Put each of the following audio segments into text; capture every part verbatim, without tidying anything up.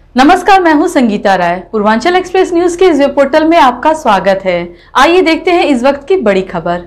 नमस्कार, मैं हूं संगीता राय। पूर्वांचल एक्सप्रेस न्यूज के इस वेब पोर्टल में आपका स्वागत है। आइए देखते हैं इस वक्त की बड़ी खबर।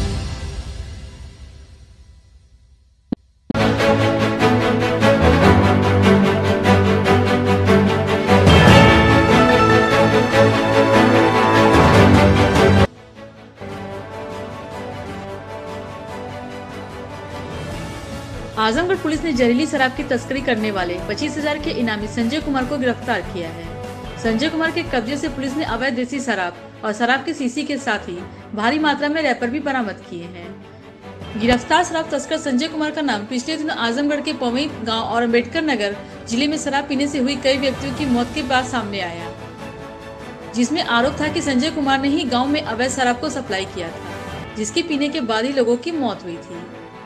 आजमगढ़ पुलिस ने जहरीली शराब की तस्करी करने वाले पच्चीस हजार के इनामी संजय कुमार को गिरफ्तार किया है। संजय कुमार के कब्जे से पुलिस ने अवैध देसी शराब और शराब की शीशी के साथ ही भारी मात्रा में रैपर भी बरामद किए हैं। गिरफ्तार शराब तस्कर संजय कुमार का नाम पिछले दिनों आजमगढ़ के पवई गांव और अम्बेडकर नगर जिले में शराब पीने से हुई कई व्यक्तियों की मौत के बाद सामने आया, जिसमें आरोप था कि संजय कुमार ने ही गाँव में अवैध शराब को सप्लाई किया था, जिसके पीने के बाद ही लोगों की मौत हुई थी।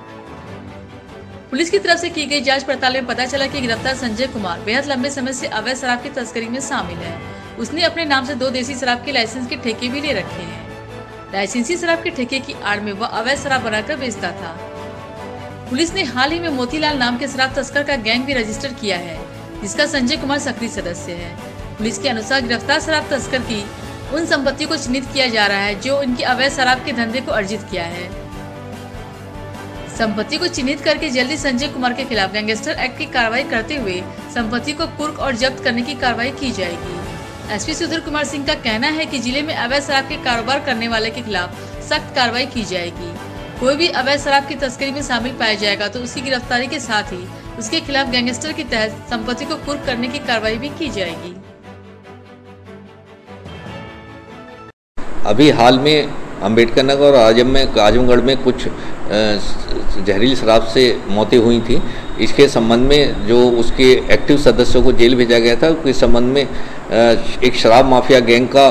पुलिस की तरफ से की गई जांच पड़ताल में पता चला कि गिरफ्तार संजय कुमार बेहद लंबे समय से अवैध शराब की तस्करी में शामिल है। उसने अपने नाम से दो देसी शराब के लाइसेंस के ठेके भी ले रखे हैं। लाइसेंसी शराब के ठेके की आड़ में वह अवैध शराब बनाकर बेचता था। पुलिस ने हाल ही में मोतीलाल नाम के शराब तस्कर का गैंग भी रजिस्टर किया है, जिसका संजय कुमार सक्रिय सदस्य है। पुलिस के अनुसार गिरफ्तार शराब तस्कर की उन संपत्तियों को चिन्हित किया जा रहा है जो इनकी अवैध शराब के धंधे को अर्जित किया है। संपत्ति को चिन्हित करके जल्दी संजय कुमार के खिलाफ गैंगस्टर एक्ट की कार्रवाई करते हुए संपत्ति को कुर्क और जब्त करने की कार्रवाई की जाएगी। एसपी सुधीर कुमार सिंह का कहना है कि जिले में अवैध शराब के कारोबार करने वाले के खिलाफ सख्त कार्रवाई की जाएगी। कोई भी अवैध शराब की तस्करी में शामिल पाया जाएगा तो उसकी गिरफ्तारी के साथ ही उसके खिलाफ गैंगस्टर के तहत संपत्ति को कुर्क करने की कार्रवाई भी की जाएगी। अभी हाल में अम्बेडकर नगर और आजम में आजमगढ़ में कुछ जहरीली शराब से मौतें हुई थी। इसके संबंध में जो उसके एक्टिव सदस्यों को जेल भेजा गया था, उसके संबंध में एक शराब माफिया गैंग का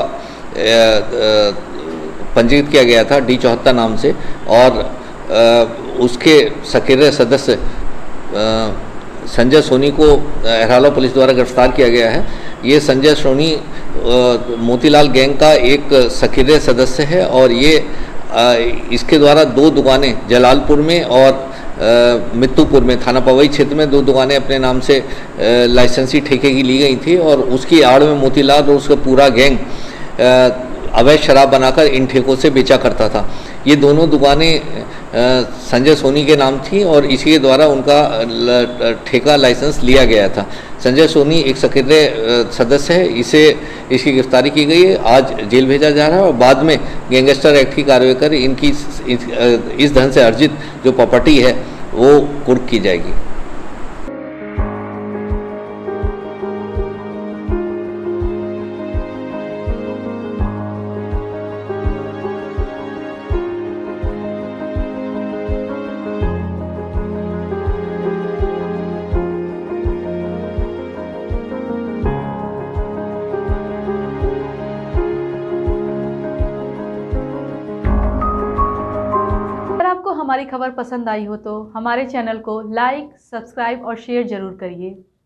पंजीकृत किया गया था डी चौहत्तर नाम से, और उसके सक्रिय सदस्य संजय सोनी को अहराला पुलिस द्वारा गिरफ्तार किया गया है। ये संजय सोनी मोतीलाल गैंग का एक सक्रिय सदस्य है और ये आ, इसके द्वारा दो दुकानें जलालपुर में और मित्तूपुर में थाना पवई क्षेत्र में दो दुकानें अपने नाम से लाइसेंसी ठेके की ली गई थी और उसकी आड़ में मोतीलाल और उसका पूरा गैंग अवैध शराब बनाकर इन ठेकों से बेचा करता था। ये दोनों दुकानें संजय सोनी के नाम थी और इसी के द्वारा उनका ठेका लाइसेंस लिया गया था। संजय सोनी एक सक्रिय सदस्य है, इसे इसकी गिरफ्तारी की गई है। आज जेल भेजा जा रहा है और बाद में गैंगस्टर एक्ट की कार्रवाई कर इनकी इस धन से अर्जित जो प्रॉपर्टी है वो कुर्क की जाएगी। आपको हमारी खबर पसंद आई हो तो हमारे चैनल को लाइक, सब्सक्राइब और शेयर जरूर करिए।